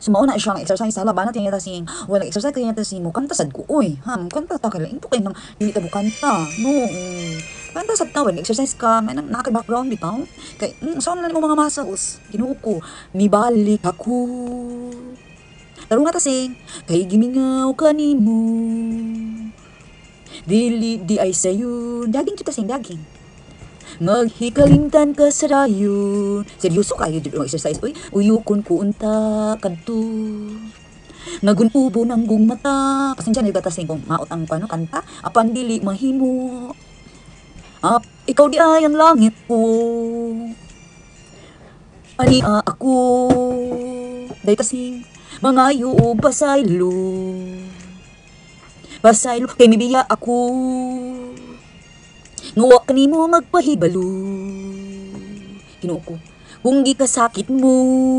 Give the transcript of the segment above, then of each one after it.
Sumao na siya nga exercise sa laban natin yata sing wala exercise kaya yata sing mo kanta sad ko oy ha kanta ta kala into kay nang dili ta kanta no kanta sad ta wala exercise ka may naka background bitaw kay saan na mo mga muscles Ginoo ko mibalik ako tarong nga ta sing kay gimingaw kanimo dili di ay sayo daging kita sing daging maghikalimtan ka sa rayon. Seryoso kayo dito ang exercise. Uy, uyukon ko unta kadto. Nagunubo ng gumata. Pasensya na batas kong maot ang pano kanta. Apan dili mahimo. Ikaw di ay ang langit ko. Ani ako. Day tasing mga o basaylo. Basaylo kay mibiya ako. Ngawa kanimo magpahibalo. Ginoo ko. Kung gi kasakit mo,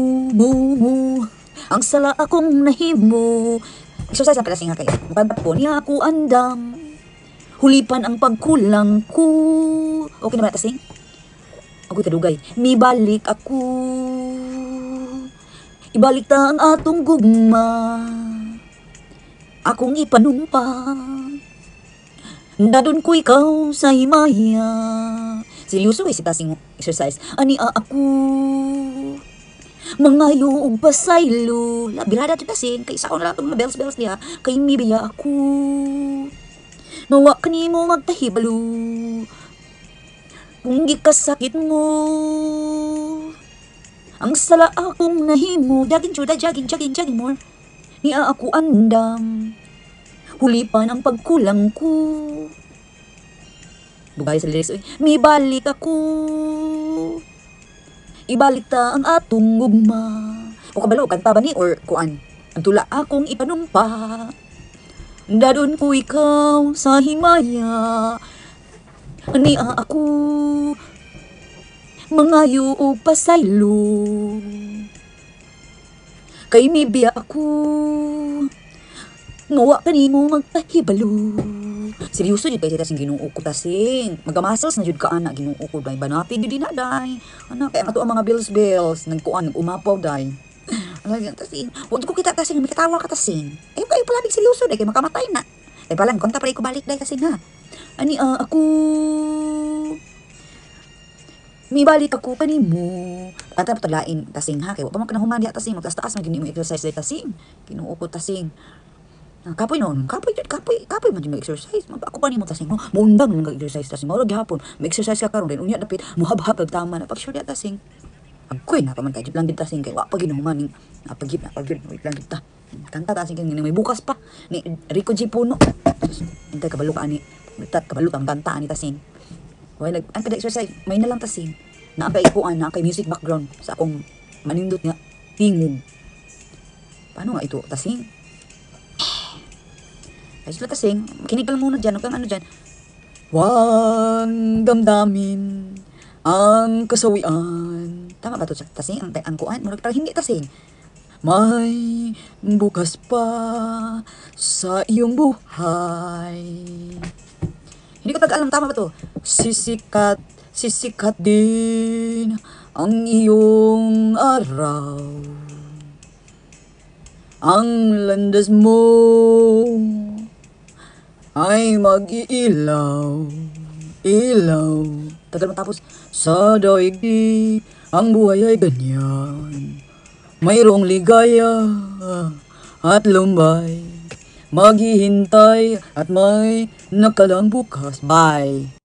ang sala akong nahimo. Exercise na pala nga kayo. Mukanta po niya ako andam. Hulipan ang pagkulang ko. Okay naman natasing? Ako'y kadugay. Mibalik ako. Ibalik ta ang atong gugma. Akong ipanumpa. Dadun ko ikaw sa himaya. Seryoso si tasing exercise. Ani ako. Mangayo og pasaylo. Labirada ti tasing. Kay isa ko na lang mga bells niya. Kay mibiya ako. Nawa kanimo magtahibalo. Kung gikasakit mo. Ang sala akong nahimo. Jogging more. Niya ako andam. Hulipan ang pagkulang ko. Bugay sa lyrics. Mibalik ako. Ibalik ta ang atong gugma. O kabalo, kanta ba ni? Or kuan? Ang tula akong ipanumpa. Dadon ko ikaw sa himaya. Ani ako. Mangayo o pasaylo. Kay mibiya ako. Ngawa kanimo magpahibalo. Seryoso jud kay tasing Ginoo ko tasing. Magamuscles na jud ka ana Ginoo ko day banapig jud dinaday. Ana kay ato ang mga bills nagkuan umapaw day. Ano yan tasing. Wag ko kita tasing mikatawa ka tasing. Ay kayo palabig seryoso day kay makamatay na. Ay palang konta pa ko balik day tasing ha. Ani ako. Mibalik ako kanimo. Ata patalain tasing ha kay wa pa man kanahuman diha tasing magtaas-taas man gini mo exercise day tasing. Ginoo ko tasing. Kapoy man yung exercise. Ako pa ni mo tasing mo. Muundang nang exercise tasing. Maurag hapon. May exercise ka karon din. Unya dapit muhabhab tama na pag sure ya tasing. Agkoy na pa man kay lang din tasing kay wa pa ginuman ning napagip wait lang kita. Kanta tasing kay may bukas pa ni Rico G Puno. Intay kabalo ka ani. Bitat kabalo ang kanta ani tasing. Wala ang kada exercise may na lang tasing. Na kay kuan na kay music background sa akong manindot nga tingog. Paano nga ito tasing? Ay sila tasing, kinig lang muna dyan, ano dyan. Wang damdamin ang kasawian. Tama ba ito tasing? Ang kuan, murag hindi tasing. May bukas pa sa iyong buhay. Hindi ko taga-alam, tama ba ito? Sisikat din ang iyong araw. Ang landas mo ay mag-iilaw, Tagal matapos. Sa daigdig, ang buhay ay ganyan. Mayroong ligaya at lumbay. Maghihintay at may nakalang bukas. Bye!